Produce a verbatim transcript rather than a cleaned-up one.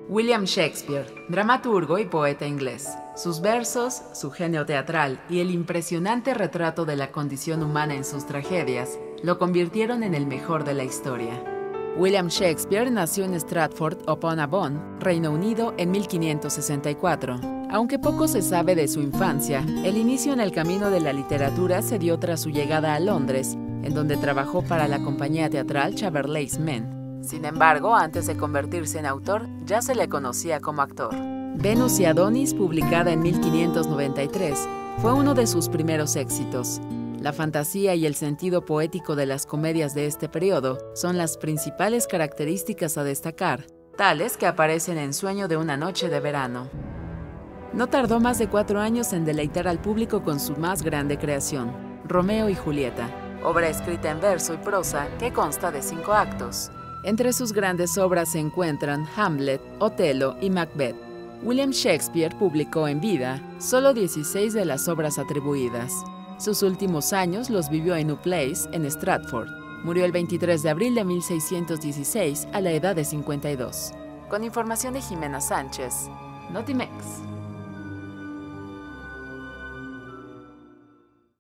William Shakespeare, dramaturgo y poeta inglés. Sus versos, su genio teatral y el impresionante retrato de la condición humana en sus tragedias lo convirtieron en el mejor de la historia. William Shakespeare nació en Stratford-upon-Avon, Reino Unido, en mil quinientos sesenta y cuatro. Aunque poco se sabe de su infancia, el inicio en el camino de la literatura se dio tras su llegada a Londres, en donde trabajó para la compañía teatral Chamberlain's Men. Sin embargo, antes de convertirse en autor, ya se le conocía como actor. Venus y Adonis, publicada en mil quinientos noventa y tres, fue uno de sus primeros éxitos. La fantasía y el sentido poético de las comedias de este periodo son las principales características a destacar, tales que aparecen en Sueño de una noche de verano. No tardó más de cuatro años en deleitar al público con su más grande creación, Romeo y Julieta, obra escrita en verso y prosa que consta de cinco actos. Entre sus grandes obras se encuentran Hamlet, Otelo y Macbeth. William Shakespeare publicó en vida solo dieciséis de las obras atribuidas. Sus últimos años los vivió en New Place, en Stratford. Murió el veintitrés de abril de mil seiscientos dieciséis a la edad de cincuenta y dos. Con información de Jimena Sánchez, Notimex.